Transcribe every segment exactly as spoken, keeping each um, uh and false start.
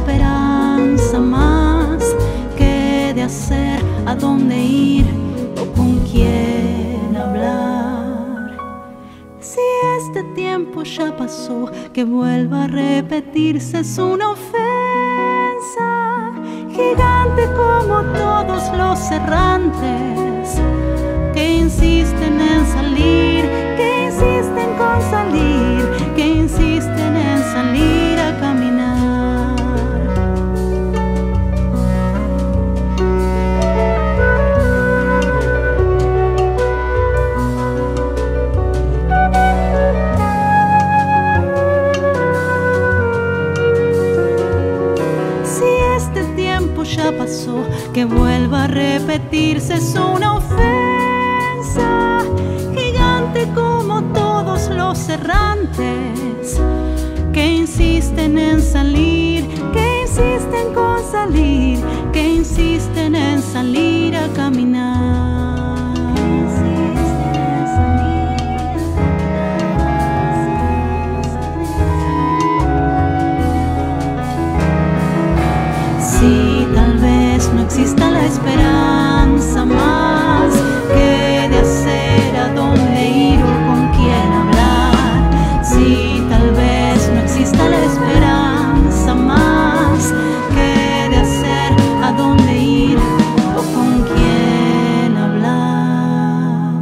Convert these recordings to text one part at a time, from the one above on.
esperanza más que de hacer a dónde ir o con quién hablar. Si este tiempo ya pasó, que vuelva a repetirse es una ofensa gigante como todos los errantes que insisten en salir, que insisten con salir, que insisten en salir a caminar. Si este tiempo ya pasó, que vuelva a repetirse es una ofensa gigante como todos los errantes que insisten en salir, que insisten con salir, que insisten en salir a caminar. Si tal vez no exista la esperanza más que de hacer a dónde ir o con quién hablar. Si tal vez no exista la esperanza más que de hacer a dónde ir o con quién hablar.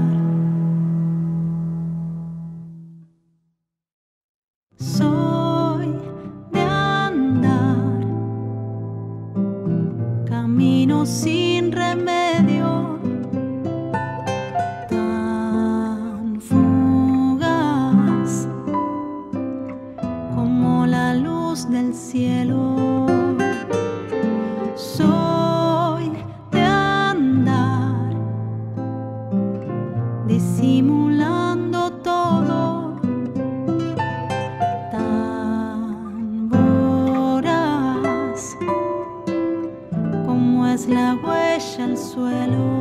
Soy de andar camino sin remedio, tan fugaz como la luz del cielo. Soy de andar disimulando todo, tan voraz como es la huella al suelo.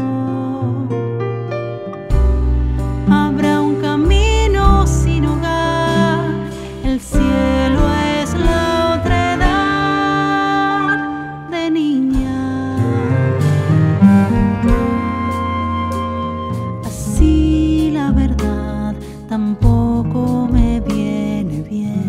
Habrá un camino sin hogar, el cielo es la otra edad de niña. Así la verdad tampoco me viene bien.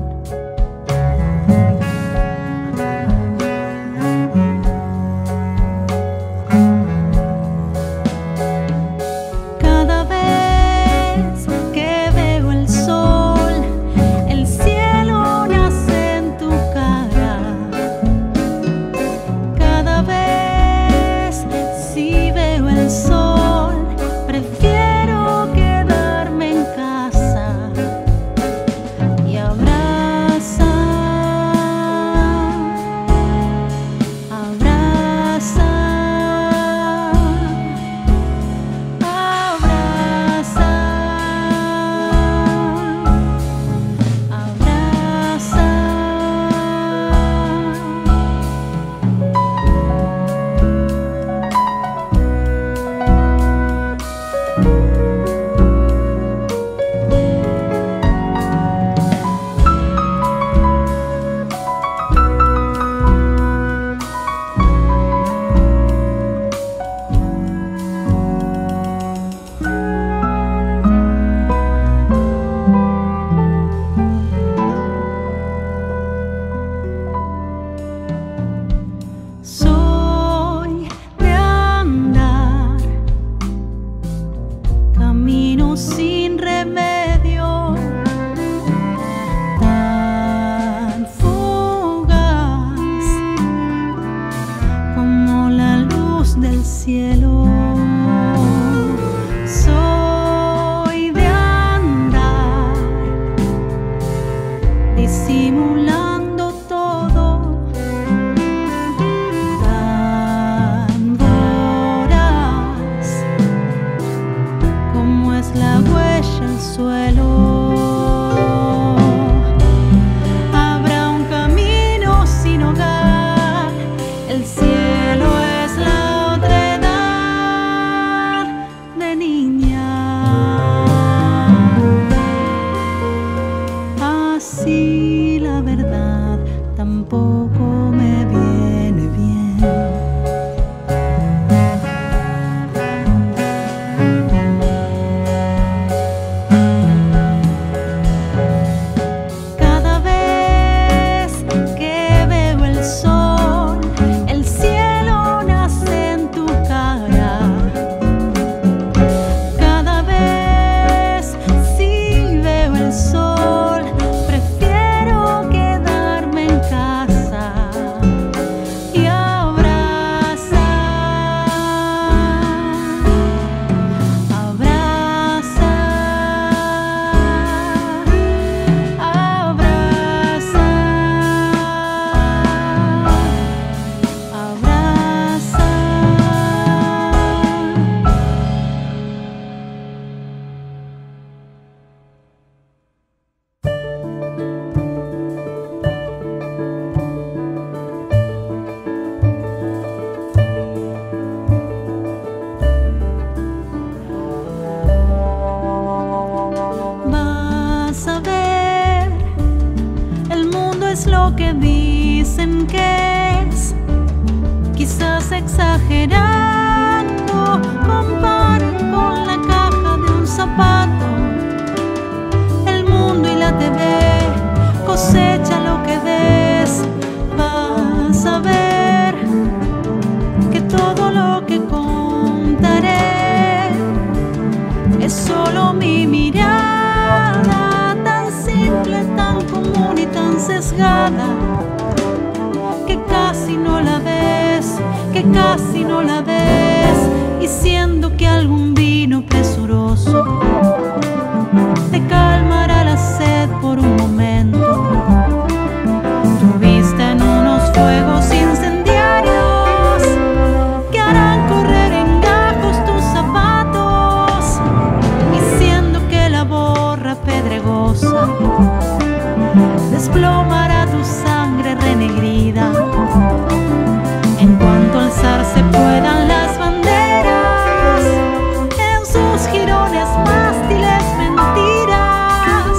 Sin remedio, tan fugaz como la luz del cielo. Soy de andar disimulando todo, tan voraz como es la huella al suelo. Habrá un camino sin hogar, el cielo es la otra edad. exagerando, comparen con la caja de un zapato. El mundo y la T V cosecha lo que ves. Vas a ver que todo lo que contaré es solo mi mirada, tan simple, tan común y tan sesgada, que casi no la ves, que casi no la ves. Y siendo que algún vino presuroso te calmará la sed por un momento, tu vista en unos fuegos incendiarios que harán correr en gajos tus zapatos. Y siendo que la borra pedregosa desplomará tu sangre renegrida, en cuanto alzarse puedan las banderas en sus jirones mástiles mentiras.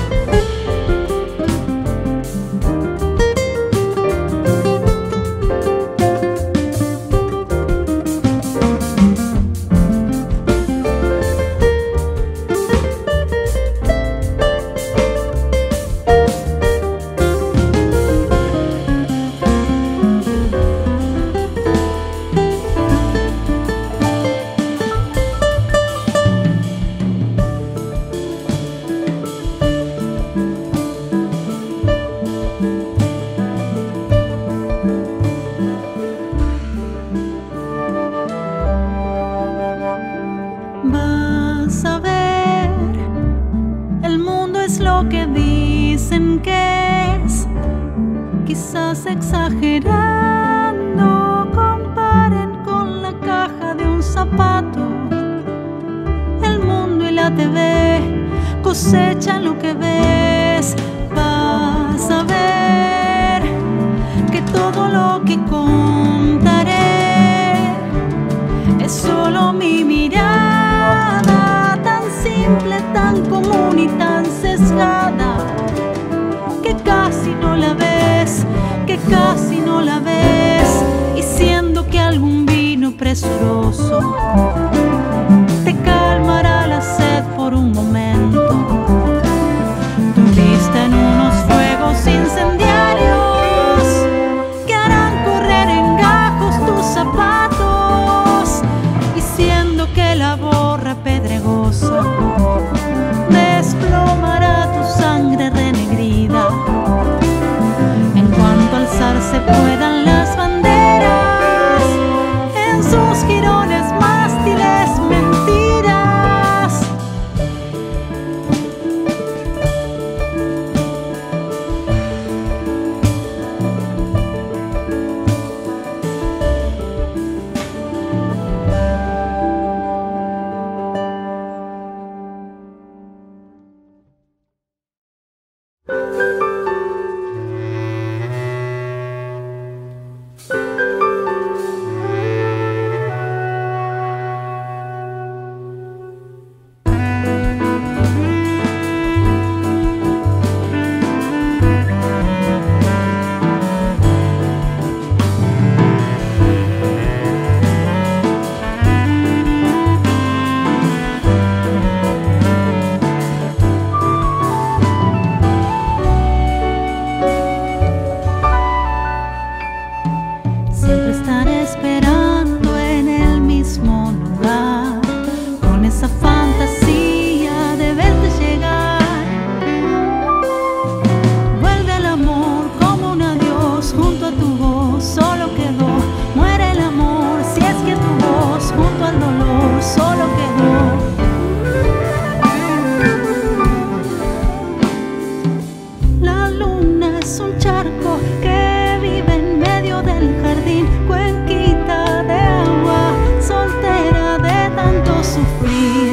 Vas a ver, el mundo es lo que dicen que es, quizás exagerando, comparen con la caja de un zapato. El mundo y la T V cosechan lo que ves. Vas a ver que todo lo que contaré es solo mi mirada, tan simple, tan común y tan sesgada, que casi no la ves, que casi no la ves. Y siendo que algún vino presuroso te calmará la sed por un momento, tu vista en unos fuegos incendiarios que harán correr en gajos tus zapatos. Y siendo que la borra pedregosa desplomará tu sangre renegrida, en cuanto alzarse puedan las banderas en sus jirones mástiles mentiras. Siempre estaré esperando en el mismo lugar, con esa fantasía de verte llegar. Vuelve el amor como un adiós junto a tu voz, solo quedó. Muere el amor si es que tu voz junto al dolor solo quedó. La luna es un charco que vive en medio del jardín, cuenquita de agua, soltera de tanto sufrir.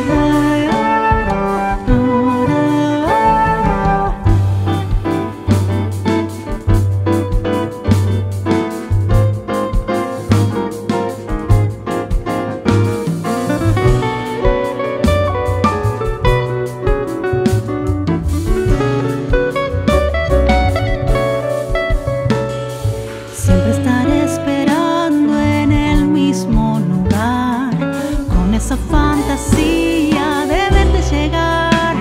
Siempre estaré esperando en el mismo esa fantasía de verte llegar.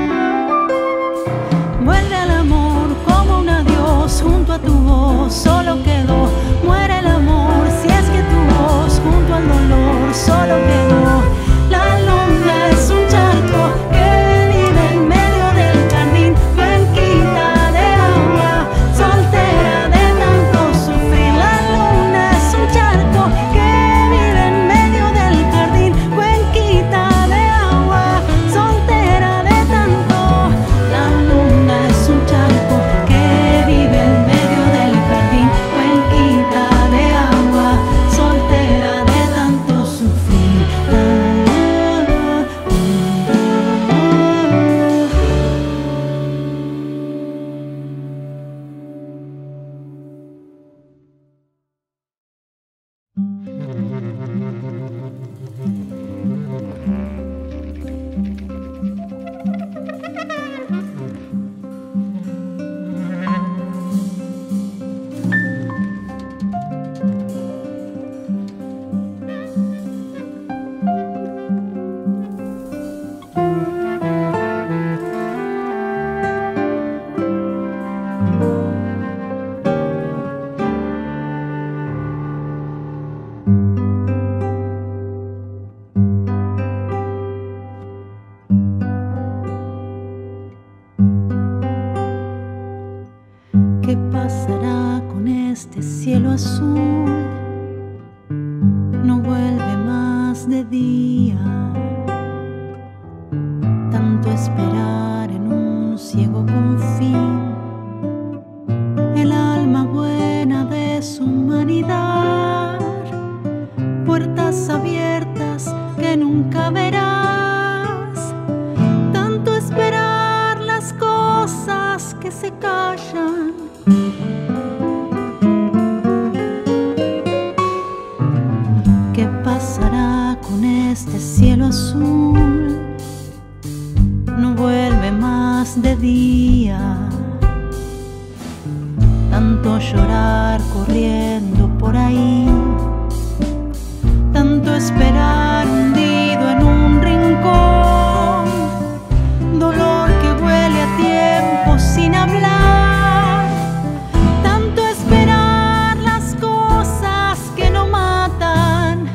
Vuelve al amor como un adiós, junto a tu voz solo quedó. Muere el amor si es que tu voz junto al dolor solo quedó. La luna es un charco que vive en medio del jardín, blanquita de agua, soltera de tanto sufrir. La luna es un charco que vive en medio del jardín, blanquita de agua, soltera de tanto. La luna es un charco que vive en medio del jardín, blanquita de agua, soltera de tanto sufrir. ¿Qué pasará con este cielo azul? No vuelve más de día. Tanto esperar en un ciego confín. El alma buena de su humanidad. Puertas abiertas que nunca verás. Tanto esperar las cosas que se callan. ¿Qué pasará con este cielo azul? No vuelve más de día. Tanto llorar corriendo por ahí, tanto esperar hundido en un rincón, dolor que huele a tiempo sin hablar, tanto esperar las cosas que no matan.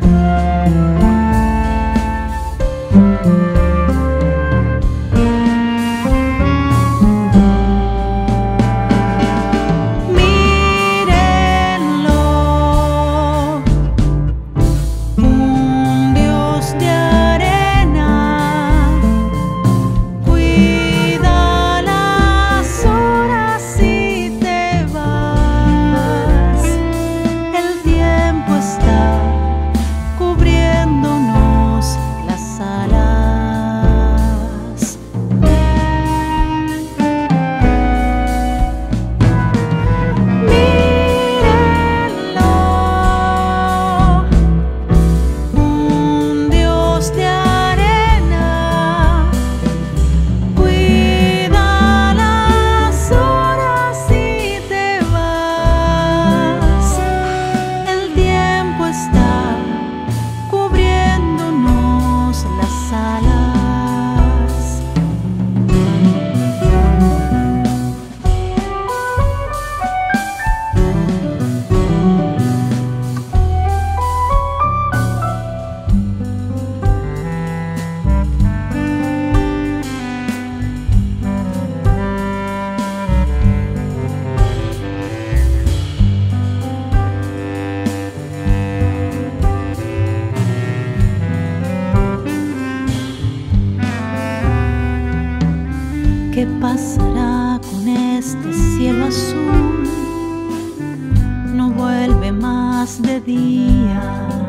¿Qué pasará con este cielo azul? No vuelve más de día.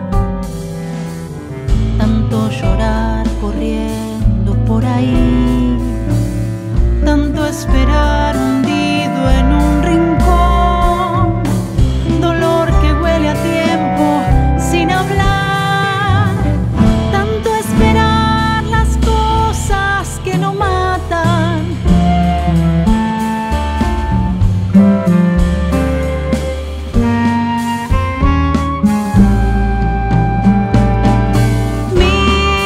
Tanto llorar corriendo por ahí, tanto esperar hundido en un rincón, dolor que huele a tiempo sin hablar, tanto esperar las cosas que no matan. Mi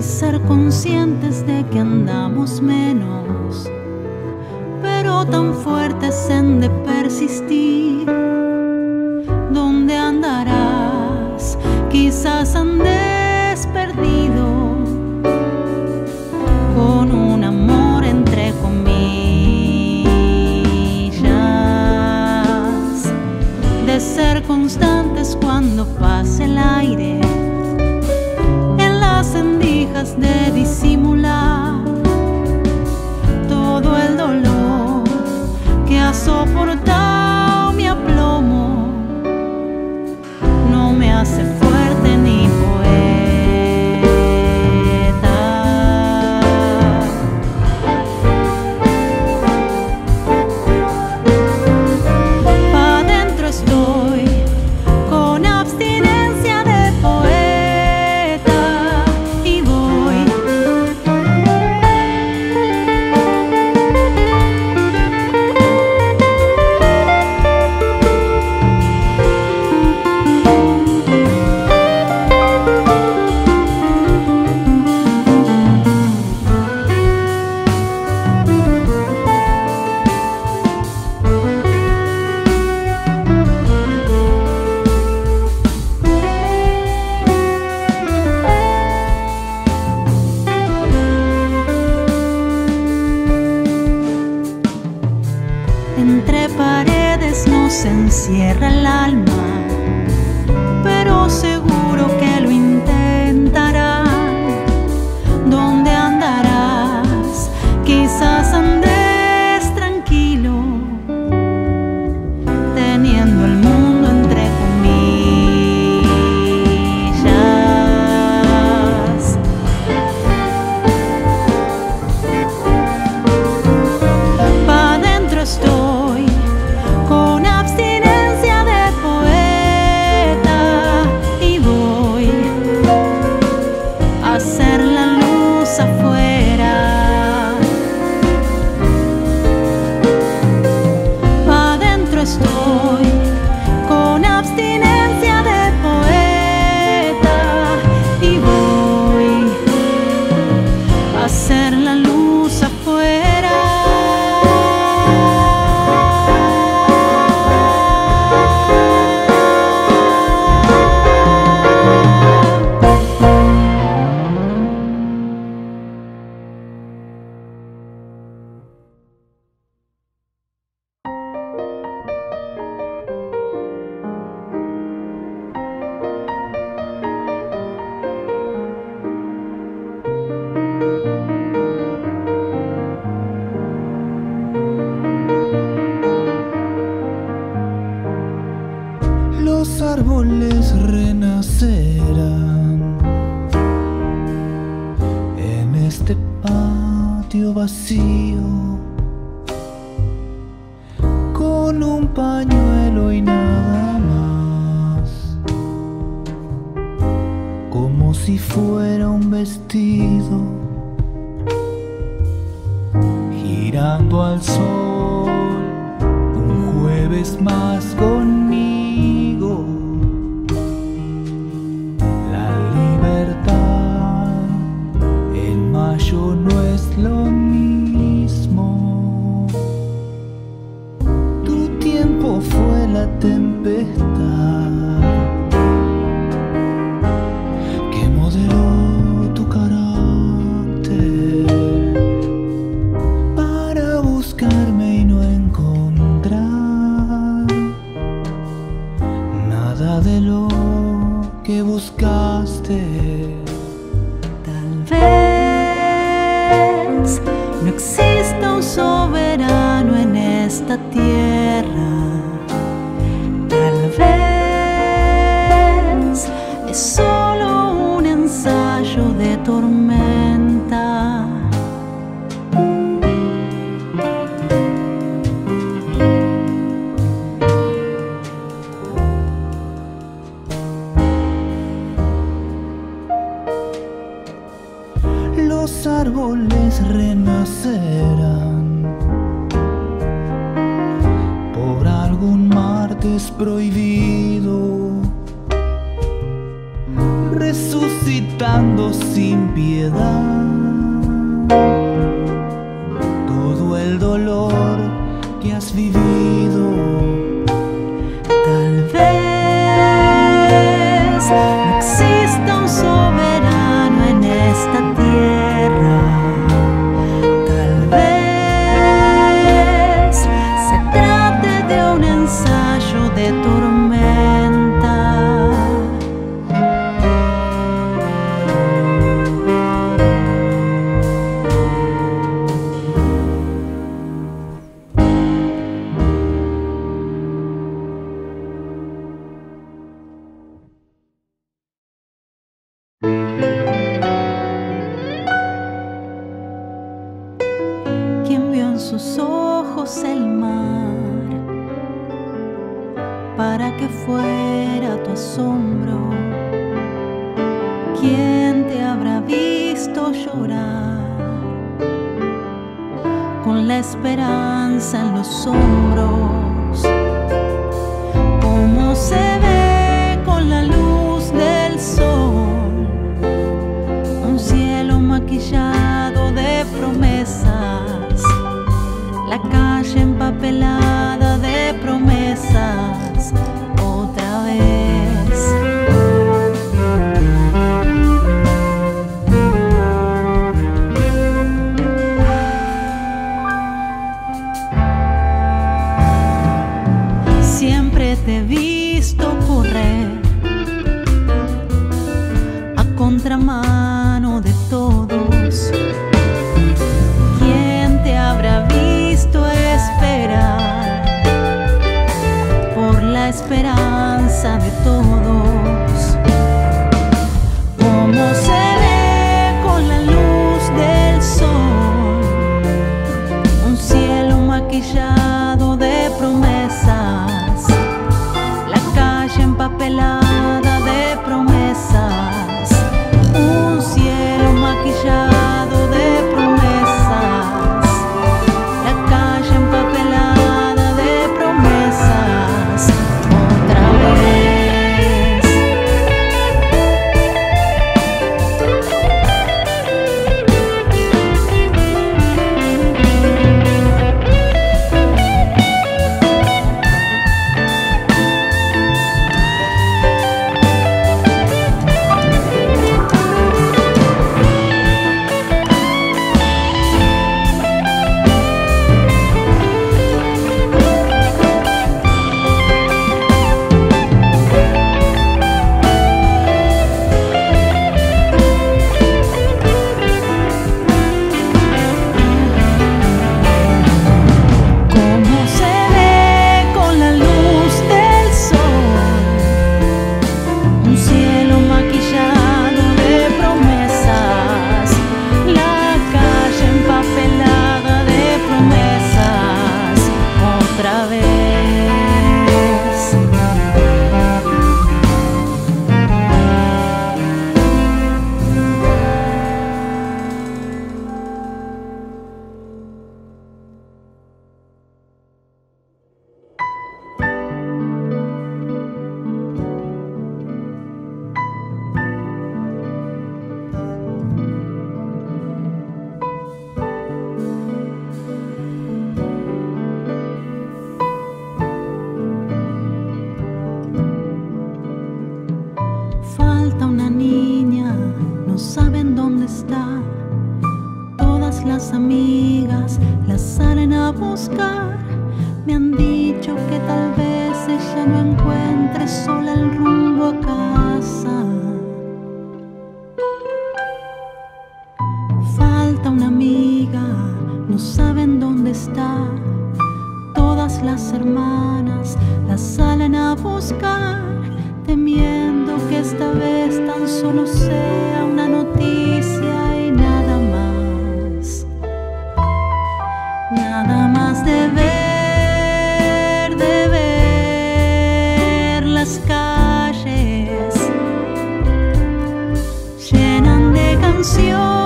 ser conscientes de que andamos menos, pero tan fuertes en de persistir. ¿Dónde andarás? Quizás andes perdido con un amor entre comillas, de ser constantes cuando pase el aire, en las endijas de disimular todo el dolor que ha soportado mi aplomo. No me hace fuerte ni poeta. Pa' dentro estoy con abstinencia de poeta y voy entre paredes. No se encierra el alma, pero seguro que lo intentará. ¿Dónde andarás? Quizás andes tranquilo, teniendo el mundo entre comillas. Pa' dentro estoy con abstinencia de poeta y voy a hacer la luz afuera. Pa' dentro estoy con abstinencia de poeta y voy a hacer la luz afuera. Los árboles renacerán en este patio vacío, con un pañuelo y nada más, como si fuera un vestido, girando al sol, un jueves más conmigo. La libertad en mayo no es lo mismo. Tu tiempo fue la tempestad que modeló tu carácter para buscarme y no encontrar nada de lo que buscaste. Tal vez no exista un soberano en esta tierra. Tal vez es solo un ensayo de tormenta. Los árboles renacerán por algún martes prohibido. resucitando sin piedad. Todo el dolor que has vivido, tal vez no exista un soberano en esta tierra. Tal vez se trate de un ensayo de tormenta. ¿Quién vio en sus ojos el mar para que fuera tu asombro? ¿Quién te habrá visto llorar con la esperanza en los hombros? ¿Cómo se ve con la luz del sol? Un cielo maquillado de promesas, la calle empapelada de promesas otra vez. Siempre te he visto correr a contramano de todos. ¿Quién te habrá visto esperar por la esperanza de todos? ¿Cómo se ve con la luz del sol? Un cielo maquillado de promesas, la calle empapelada de promesas, un cielo maquillado de promesas, la calle empapelada de promesas otra vez. Falta una niña, no saben dónde está. Todas las amigas la salen a buscar. Me han dicho que tal vez ella no encuentre sola el rumbo a casa. Falta una amiga, no saben dónde está. Todas las hermanas la salen a buscar, temiendo que esta vez tan solo sea una noticia y nada más. Nada más de ver, de ver las calles llenan de canciones.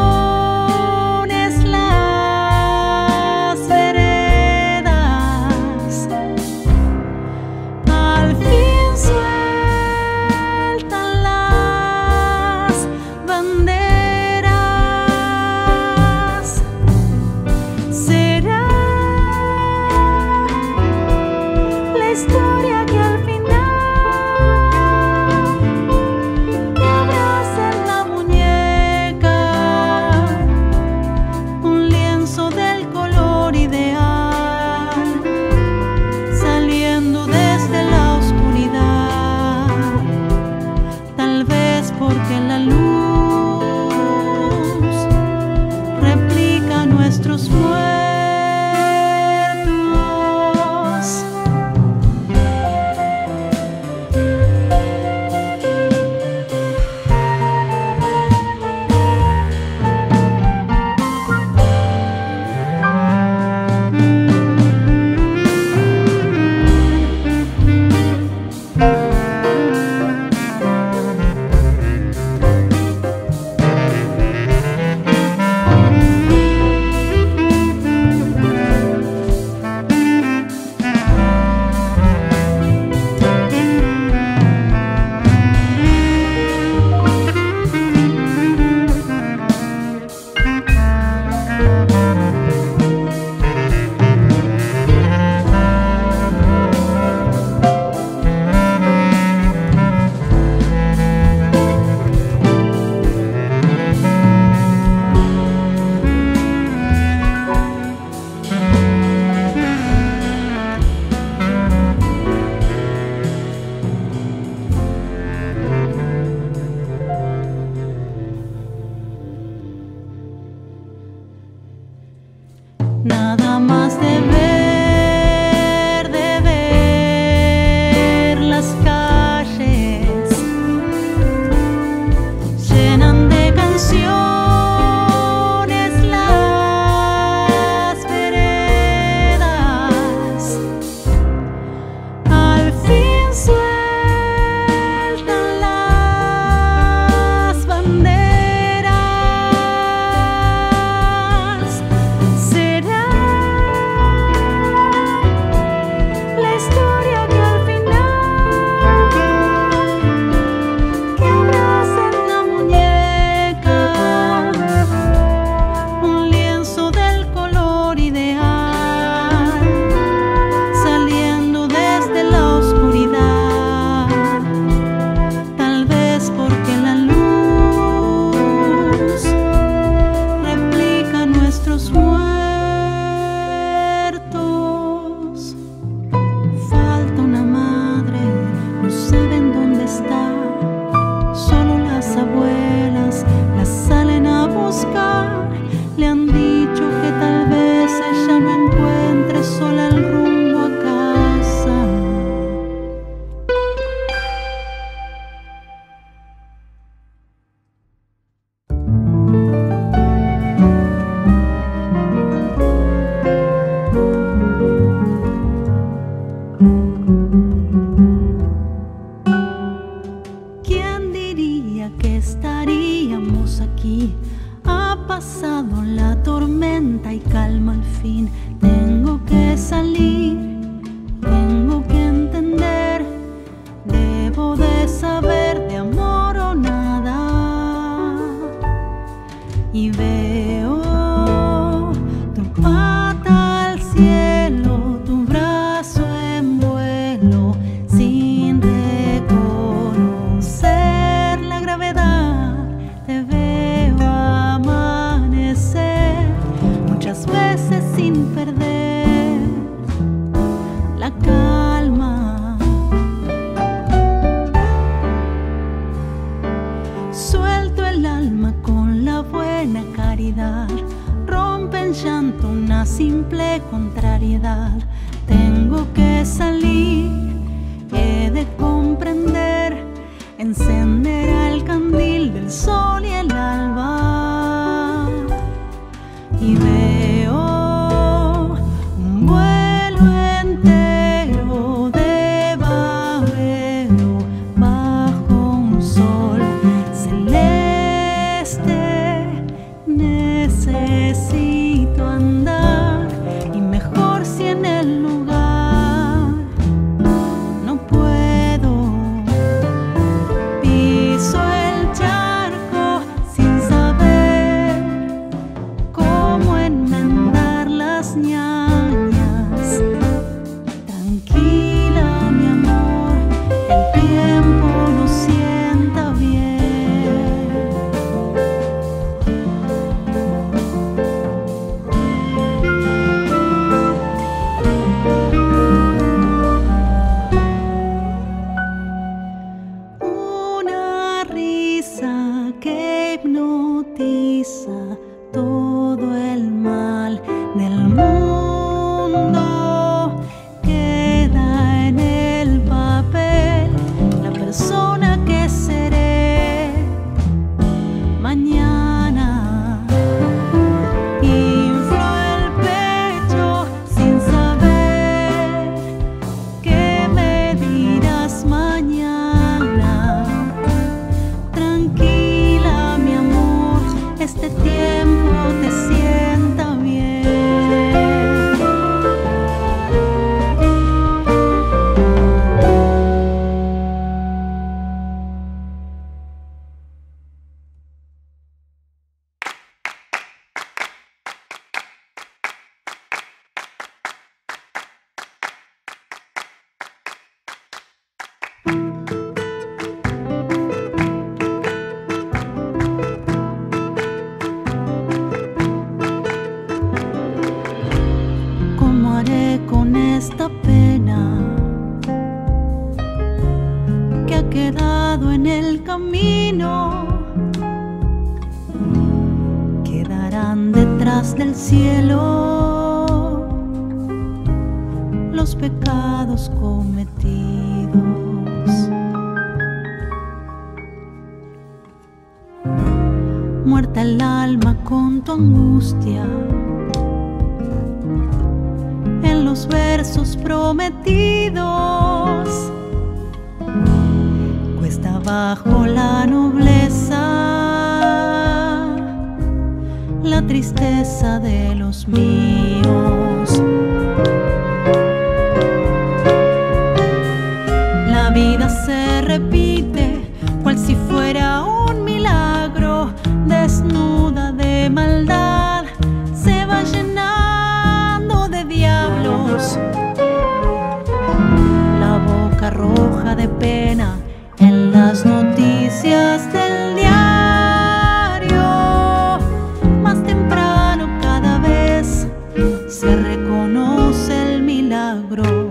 Al fin sueltan la ¿Quién diría que estaríamos aquí? Ha pasado la tormenta y calma al fin. Tengo que salir, tengo que entender. Debo de saber de amor o nada. Y veo tu pata al cielo, tu brazo en vuelo, sin reconocer la gravedad. Te veo amanecer, muchas veces sin perder la calma. Suelto el alma con la buena caridad, rompe en llanto una simple contrariedad. Tengo que salir, he de comprender, encenderá el candil del sol y el alba. Y veo un vuelo entero de babero bajo un sol celeste. Necesito andar, y mejor si en el lugar no puedo. Piso el charco sin saber cómo enmendar las ñañas. Tranquila, mi amor, el tiempo lo sienta bien. Una risa que hipnotiza todo el mal del mundo. Queda en el papel la persona que seré mañana. Inflo el pecho sin saber qué me dirás mañana. Tranquila, mi amor, este tiempo te sienta bien. ¿Cómo haré con esta pena que ha quedado en el camino? Quedarán detrás del cielo los pecados cometidos. Muerta el alma con tu angustia, en los versos prometidos, cuesta abajo la nobleza, la tristeza de los míos. La vida se repite cual si fuera un milagro, desnuda de maldad, se va llenando de diablos. La boca roja de pena en las noticias del diario. Más temprano cada vez se reconoce el milagro.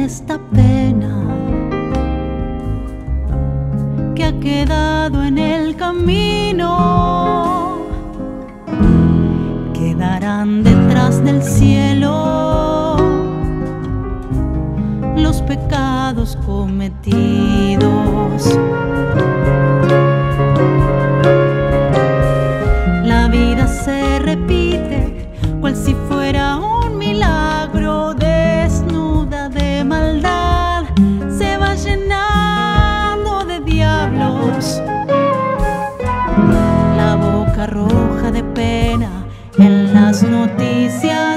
esta pena que ha quedado en el camino. Quedarán detrás del cielo los pecados cometidos. La vida se repite cual si fuera un milagro, desnuda de maldad, se va llenando de diablos. La boca roja de pena en las noticias